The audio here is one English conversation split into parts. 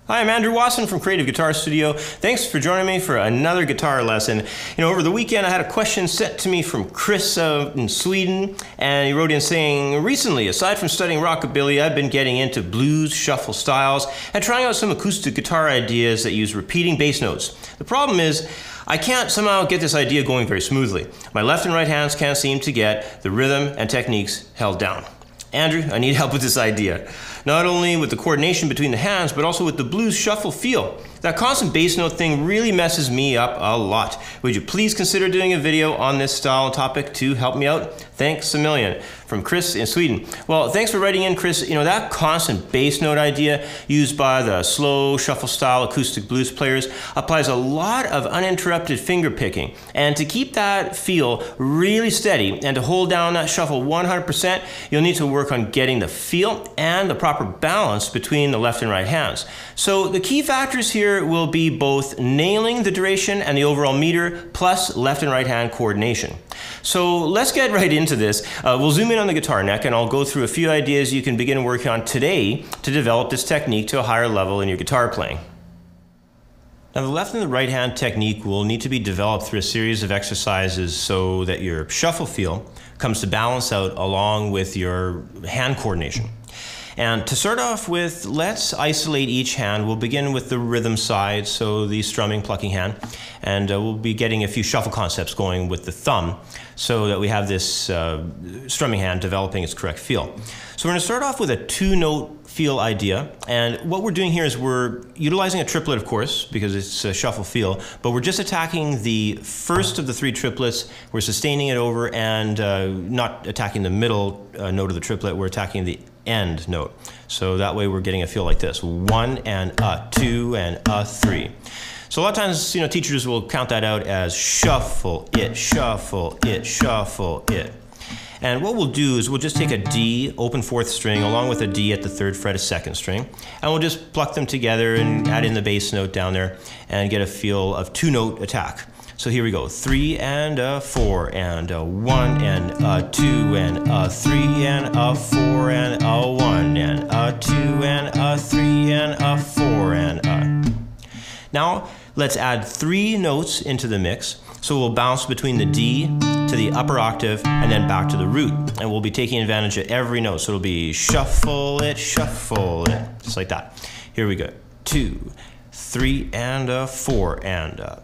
Hi, I'm Andrew Wasson from Creative Guitar Studio. Thanks for joining me for another guitar lesson. You know, over the weekend I had a question sent to me from Chris in Sweden, and he wrote in saying, recently, aside from studying rockabilly, I've been getting into blues, shuffle styles, and trying out some acoustic guitar ideas that use repeating bass notes. The problem is, I can't somehow get this idea going very smoothly. My left and right hands can't seem to get the rhythm and techniques held down. Andrew, I need help with this idea. Not only with the coordination between the hands, but also with the blues shuffle feel. That constant bass note thing really messes me up a lot. Would you please consider doing a video on this style and topic to help me out? Thanks a million. From Chris in Sweden. Well, thanks for writing in, Chris. You know, that constant bass note idea used by the slow shuffle style acoustic blues players applies a lot of uninterrupted finger picking. And to keep that feel really steady and to hold down that shuffle 100%, you'll need to work on getting the feel and the proper balance between the left and right hands. So the key factors here will be both nailing the duration and the overall meter, plus left and right hand coordination. So let's get right into this. We'll zoom in on the guitar neck and I'll go through a few ideas you can begin working on today to develop this technique to a higher level in your guitar playing. Now, the left and the right hand technique will need to be developed through a series of exercises so that your shuffle feel comes to balance out along with your hand coordination. And to start off with, let's isolate each hand. We'll begin with the rhythm side, so the strumming, plucking hand, and we'll be getting a few shuffle concepts going with the thumb so that we have this strumming hand developing its correct feel. So we're going to start off with a two-note feel idea, and what we're doing here is we're utilizing a triplet, of course, because it's a shuffle feel, but we're just attacking the first of the three triplets. We're sustaining it over and not attacking the middle note of the triplet, we're attacking the end note. So that way we're getting a feel like this: 1 and a, 2 and a, 3. So a lot of times, you know, teachers will count that out as shuffle it, shuffle it, shuffle it. And what we'll do is we'll just take a D, open 4th string, along with a D at the 3rd fret of 2nd string, and we'll just pluck them together and add in the bass note down there and get a feel of two-note attack. So here we go: 3 and a, 4 and a, 1 and a, 2 and a, 3 and a, 4 and a, 1 and a, 2 and a, 3 and a, 4 and a. Now let's add 3 notes into the mix. So we'll bounce between the D to the upper octave and then back to the root. And we'll be taking advantage of every note. So it'll be shuffle it, just like that. Here we go: 2, 3 and a, 4 and a.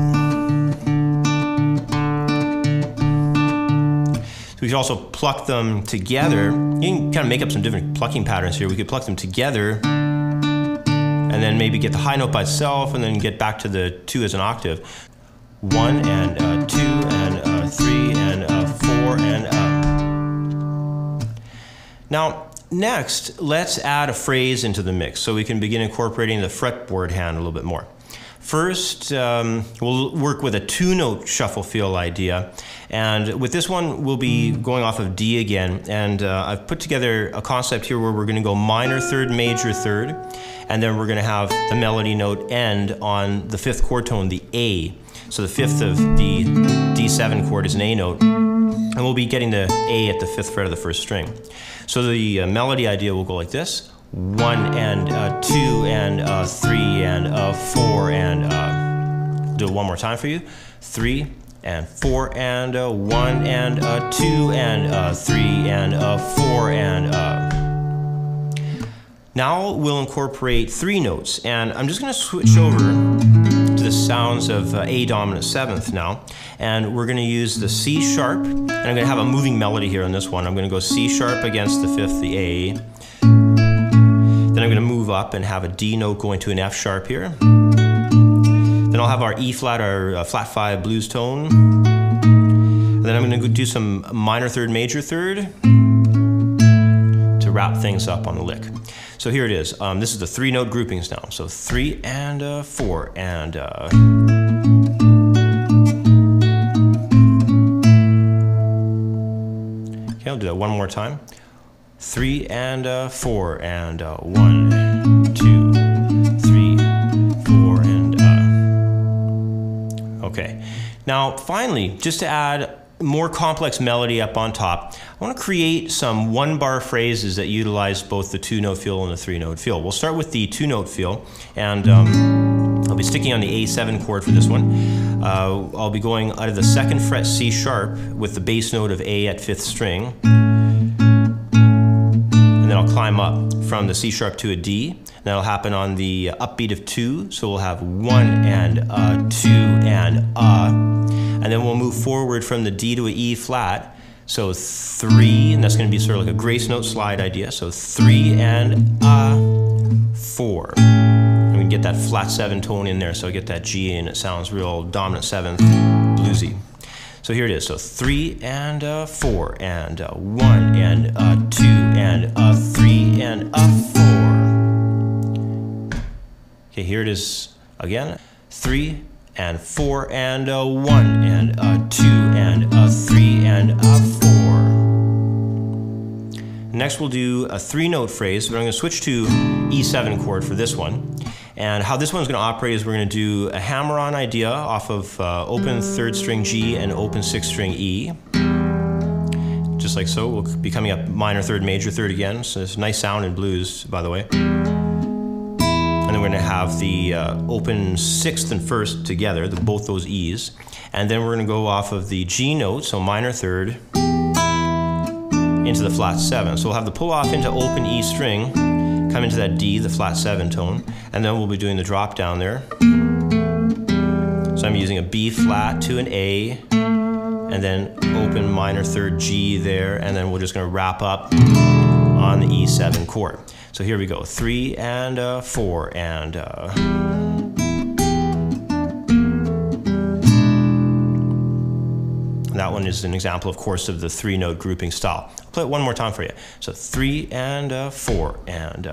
So we could also pluck them together. You can kind of make up some different plucking patterns here. We could pluck them together and then maybe get the high note by itself and then get back to the 2 as an octave. 1 and a, 2 and a, 3 and a, 4 and a. Now, next, let's add a phrase into the mix so we can begin incorporating the fretboard hand a little bit more. First, we'll work with a two-note shuffle feel idea, and with this one we'll be going off of D again, and I've put together a concept here where we're going to go minor third, major third, and then we're going to have the melody note end on the 5th chord tone, the A. So the 5th of the D7 chord is an A note, and we'll be getting the A at the 5th fret of the 1st string. So the melody idea will go like this: 1 and a, 2 and a, 3 and a, 4 and a. Do it one more time for you: 3 and 4 and a, 1 and a, 2 and a, 3 and a, 4 and a. Now we'll incorporate 3 notes, and I'm just going to switch over to the sounds of A dominant 7th now, and we're going to use the C sharp, and I'm going to have a moving melody here on this one. I'm going to go C sharp against the 5th, the A. Then I'm going to move up and have a D note going to an F sharp here. Then I'll have our E flat, our flat 5 blues tone. And then I'm going to do some minor third, major third to wrap things up on the lick. So here it is. This is the 3-note groupings now. So 3 and a, 4 and a. Okay, I'll do that one more time. 3 and a, 4 and a, 1, 2, 3, 4 and a. Okay. Now finally, just to add more complex melody up on top, I want to create some one-bar phrases that utilize both the 2-note feel and the 3-note feel. We'll start with the 2-note feel, and I'll be sticking on the A7 chord for this one. I'll be going out of the 2nd fret C sharp with the bass note of A at 5th string, and then I'll climb up from the C sharp to a D. That'll happen on the upbeat of 2, so we'll have 1 and 2 and and then we'll move forward from the D to a E flat. So 3, and that's going to be sort of like a grace note slide idea. So 3 and 4. And we get that flat 7 tone in there, so I get that G and it sounds real dominant 7th, bluesy. So here it is. So 3 and 4 and 1 and 2 and 3 and 4. Okay, here it is again. 3 and 4 and 1 and 2 and 3 and 4. Next we'll do a 3-note phrase, but I'm going to switch to E7 chord for this one. And how this one's going to operate is we're going to do a hammer-on idea off of open 3rd string G and open 6th string E. Just like so. We'll be coming up minor 3rd, major 3rd again. So it's a nice sound in blues, by the way. And then we're going to have the open 6th and 1st together, both those E's. And then we're going to go off of the G note, so minor 3rd, into the flat 7. So we'll have the pull off into open E string, come into that D, the flat 7 tone, and then we'll be doing the drop down there. So I'm using a B flat to an A, and then open minor 3rd G there, and then we're just going to wrap up on the E7 chord. So here we go, 3 and 4 and that one is an example, of course, of the 3-note grouping style. I'll play it one more time for you. So 3 and 4 and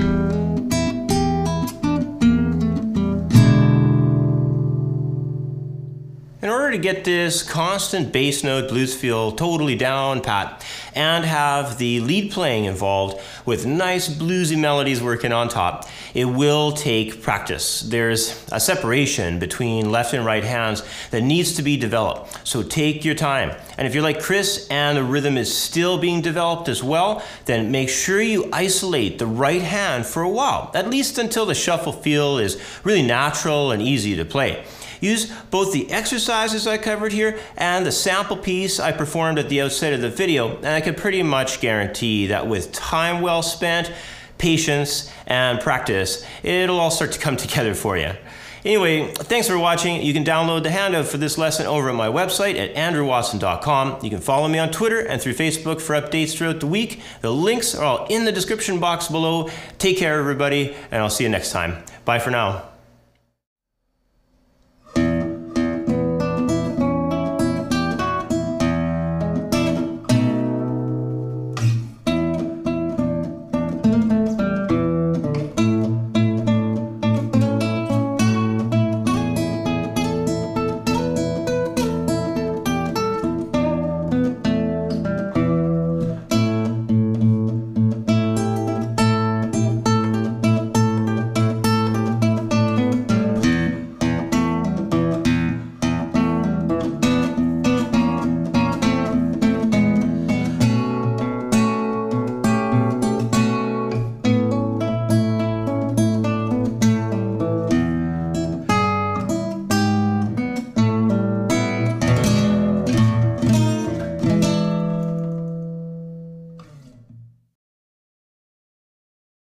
In order to get this constant bass note blues feel totally down pat and have the lead playing involved with nice bluesy melodies working on top, it will take practice. There's a separation between left and right hands that needs to be developed. So take your time. And if you're like Chris and the rhythm is still being developed as well, then make sure you isolate the right hand for a while, at least until the shuffle feel is really natural and easy to play. Use both the exercises I covered here and the sample piece I performed at the outset of the video, and I can pretty much guarantee that with time well spent, patience, and practice, it'll all start to come together for you. Anyway, thanks for watching. You can download the handout for this lesson over at my website at andrewwasson.com. You can follow me on Twitter and through Facebook for updates throughout the week. The links are all in the description box below. Take care, everybody, and I'll see you next time. Bye for now.